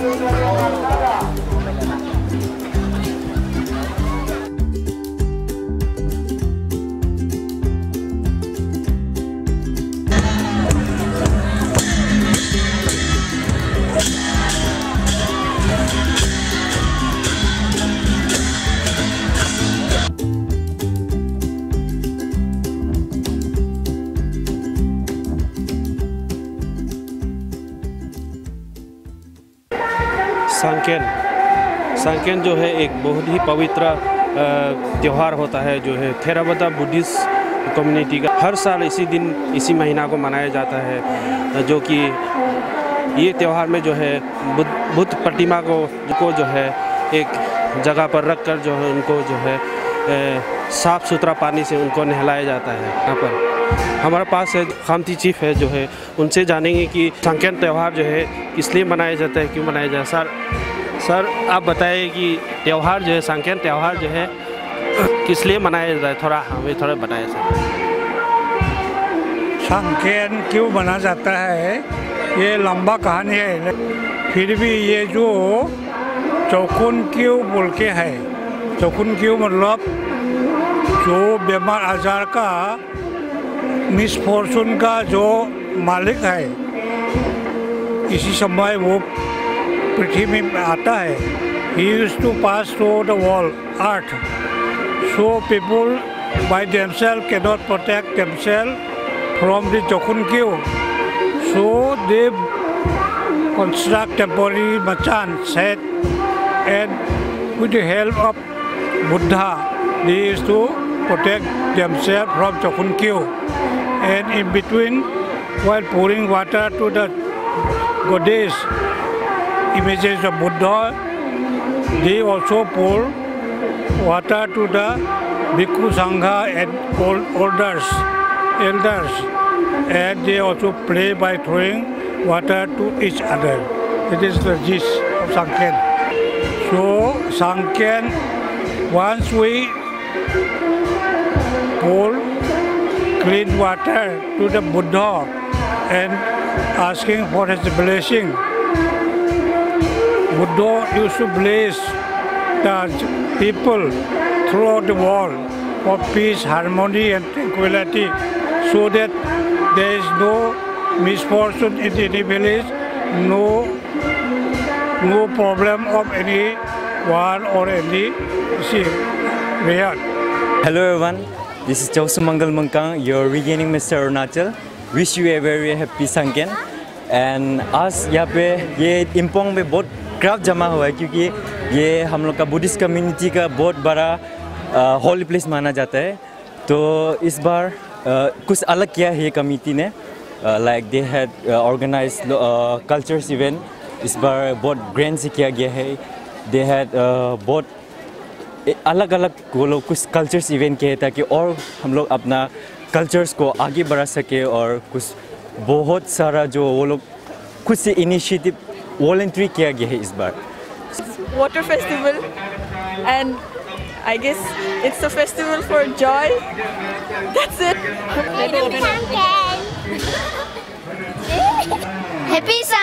सांकेन जो है एक बहुत ही पवित्र त्यौहार होता है, जो है थेरावादा बुद्धिस्ट कम्युनिटी का हर साल इसी दिन इसी महीना को मनाया जाता है। जो कि ये त्यौहार में जो है बुद्ध प्रतिमा को जो है एक जगह पर रख कर जो है उनको जो है साफ़ सुथरा पानी से उनको नहलाया जाता है। यहाँ पर हमारे पास है खामती चीफ है, जो है उनसे जानेंगे कि सांकेन त्यौहार जो है इसलिए मनाया जाता है, क्यों मनाया जाता है। सर आप बताइए कि त्यौहार जो है सांकेन त्यौहार जो है किस लिए मनाया जाता है, थोड़ा हमें थोड़ा बताइए सर। सांकेन क्यों मनाया जाता है ये लंबा कहानी है, फिर भी ये जो चौकुन क्यों बोल के है, चौकुन क्यों मतलब जो बीमार आजार का मिसफॉर्चून का जो मालिक है, इसी समय वो पृथ्वी में आता है। He used to pass through the wall, earth. So people by themselves cannot protect themselves from the Chokunkyu. So they construct temporary machan set, and with the help of Buddha, they used to protect themselves from Chokunkyu. And in between, while pouring water to the goddess images of Buddha, they also pour water to the Bhikkhu Sangha and elders, and they also play by throwing water to each other. It is the gist of Sanken. So Sanken, once we pour clean water to the Buddha and asking for his blessing, Buddha used to bless the people throughout the world for peace, harmony and tranquility, so that there is no misfortune in any village, no problem of any war or any riot. Hello everyone, this is Chausu Mangal Mangkang, your regaining Mr. Arunachal. Wish you a very happy Sanken. And आज यहाँ पे ये इम्पोंग में बहुत crowd जमा हुआ है, क्योंकि ये हम लोग का बुद्धिस्ट कम्युनिटी का बहुत बड़ा होली प्लेस माना जाता है। तो इस बार कुछ अलग किया है ये कमेटी ने, like they had organise cultures event. इस बार बहुत ग्रैंड से किया गया है। दे हैड बहुत अलग अलग वो लोग कुछ कल्चर्स इवेंट किए ताकि और हम लोग अपना कल्चर्स को आगे बढ़ा सके, और कुछ बहुत सारा जो वो लोग खुद से इनिशिएटिव वॉलंटरी किया गया है इस बार। Water festival, and I guess it's a festival for joy. That's it. Happy Sanken. Happy